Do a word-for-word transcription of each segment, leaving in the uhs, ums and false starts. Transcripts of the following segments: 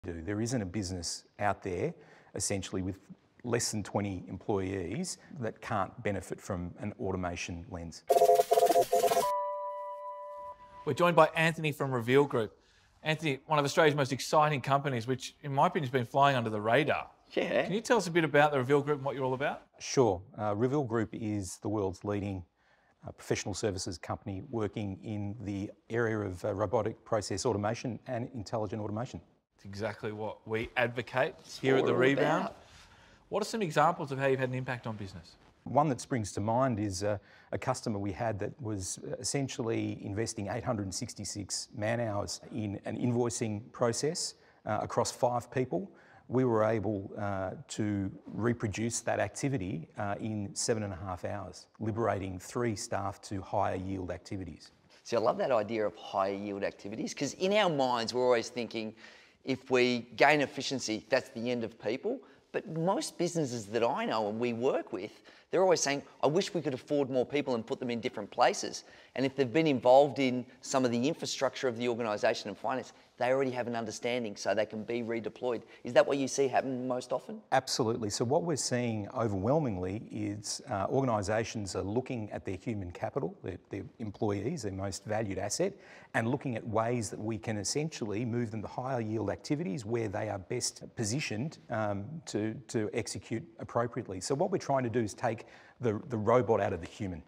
do. There isn't a business out there, essentially, with less than twenty employees that can't benefit from an automation lens. We're joined by Anthony from Reveal Group. Anthony, one of Australia's most exciting companies, which in my opinion has been flying under the radar. Yeah. Can you tell us a bit about the Reveal Group and what you're all about? Sure. Uh, Reveal Group is the world's leading uh, professional services company working in the area of uh, robotic process automation and intelligent automation. It's exactly what we advocate here at The all Rebound. about. What are some examples of how you've had an impact on business? One that springs to mind is uh, a customer we had that was essentially investing eight hundred sixty-six man hours in an invoicing process uh, across five people. We were able uh, to reproduce that activity uh, in seven and a half hours, liberating three staff to higher yield activities. See, I love that idea of higher yield activities, because in our minds, we're always thinking if we gain efficiency, that's the end of people. But most businesses that I know and we work with, they're always saying, I wish we could afford more people and put them in different places. And if they've been involved in some of the infrastructure of the organisation and finance, they already have an understanding so they can be redeployed. Is that what you see happen most often? Absolutely. So what we're seeing overwhelmingly is uh, organisations are looking at their human capital, their, their employees, their most valued asset, and looking at ways that we can essentially move them to higher yield activities where they are best positioned um, to, to execute appropriately. So what we're trying to do is take the, the robot out of the human.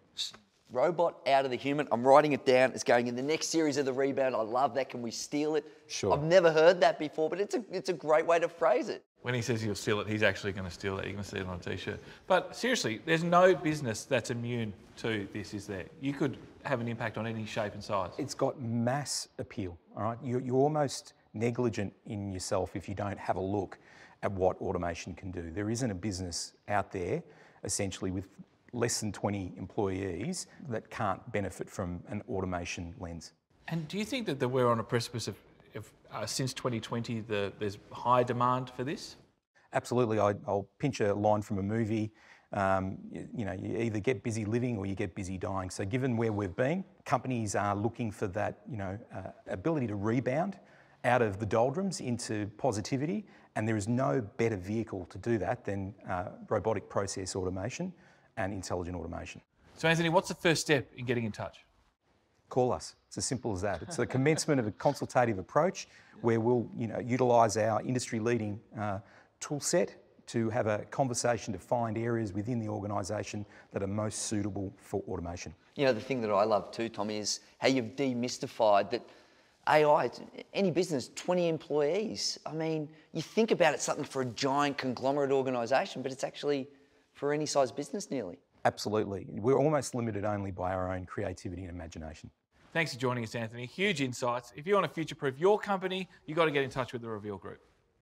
Robot out of the human. I'm writing it down. It's going in the next series of The Rebound. I love that. Can we steal it? Sure. I've never heard that before, but it's a, it's a great way to phrase it. When he says he'll steal it, he's actually going to steal it. You can see it on a t-shirt. But seriously, there's no business that's immune to this, is there? You could have an impact on any shape and size. It's got mass appeal, all right? You're, you're almost negligent in yourself if you don't have a look at what automation can do. There isn't a business out there, essentially, with less than twenty employees that can't benefit from an automation lens. And do you think that, that we're on a precipice of, of uh, since twenty twenty, the, there's high demand for this? Absolutely. I, I'll pinch a line from a movie. Um, you, you know, you either get busy living or you get busy dying. So given where we've been, companies are looking for that, you know, uh, ability to rebound out of the doldrums into positivity, and there is no better vehicle to do that than uh, robotic process automation and intelligent automation. So Anthony, what's the first step in getting in touch? Call us. It's as simple as that. It's the commencement of a consultative approach where we'll, you know, utilise our industry-leading uh, tool set to have a conversation to find areas within the organisation that are most suitable for automation. You know, the thing that I love too, Tommy, is how you've demystified that A I, any business, twenty employees. I mean, you think about it, something for a giant conglomerate organisation, but it's actually for any size business nearly. Absolutely. We're almost limited only by our own creativity and imagination. Thanks for joining us, Anthony. Huge insights. If you want to future-proof your company, you've got to get in touch with the Reveal Group.